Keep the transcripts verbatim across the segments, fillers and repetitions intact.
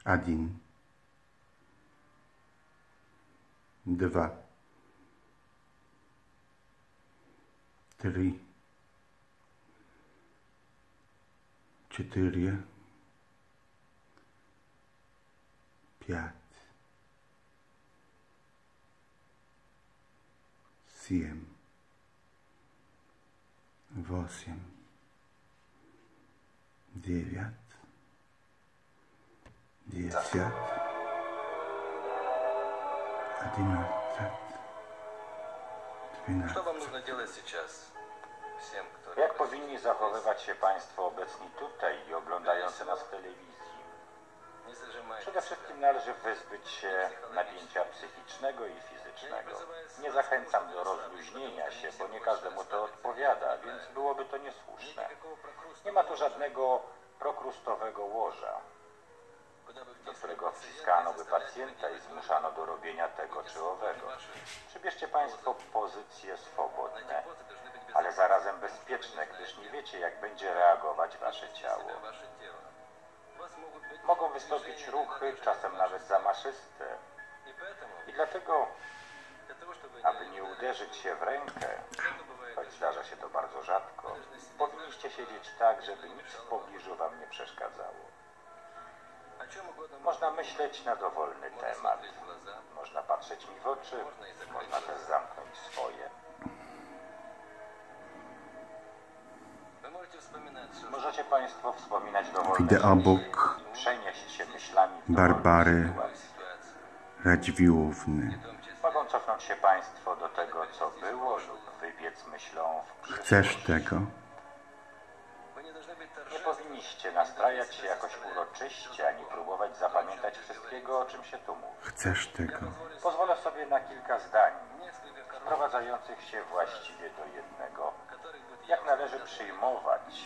Один. Два. Три. Четыре. Пять. Семь. Восемь. Девять. Десять. Одиннадцать. Что вам нужно делать сейчас? Всем, кто... Jak powinni zachowywać się Państwo obecni tutaj i oglądający nas w telewizji? Przede wszystkim należy wyzbyć się napięcia psychicznego i fizycznego. Nie zachęcam do rozluźnienia się, bo nie każdemu to odpowiada, więc byłoby to niesłuszne. Nie ma tu żadnego prokrustowego łoża, do którego wciskano by pacjenta i zmuszano do robienia tego czy owego. Przybierzcie Państwo pozycje swobodne, ale zarazem bezpieczne, gdyż nie wiecie, jak będzie reagować Wasze ciało. Mogą wystąpić ruchy, czasem nawet zamaszyste. I dlatego, aby nie uderzyć się w rękę, choć zdarza się to bardzo rzadko, powinniście siedzieć tak, żeby nic w pobliżu Wam nie przeszkadzało. Można myśleć na dowolny temat. Można patrzeć mi w oczy, można też zamknąć swoje. Możecie Państwo wspominać dowolne Wideobóg przenieść się myślami w Barbary Radziwiłłówny. Mogą cofnąć się Państwo do tego, co było, lub wybiec myślą w przyszłość. Chcesz tego? Nie powinniście nastrajać się jakoś uroczyście, ani próbować zapamiętać wszystkiego, o czym się tu mówi. Chcesz tego? Pozwolę sobie na kilka zdań, sprowadzających się właściwie do jednego. Jak należy przyjmować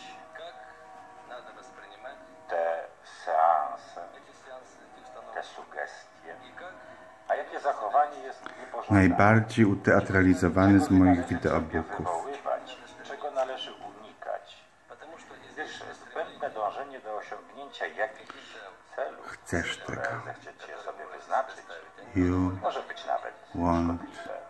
te seanse, te sugestie, a jakie zachowanie jest niepożądane. Najbardziej uteatralizowany z moich wideobooków. Wywoływać, czego należy unikać, gdyż zbędne dążenie do osiągnięcia jakichś celów, Chcesz które tego? zechcecie sobie wyznaczyć, You może być nawet want szkodliwe.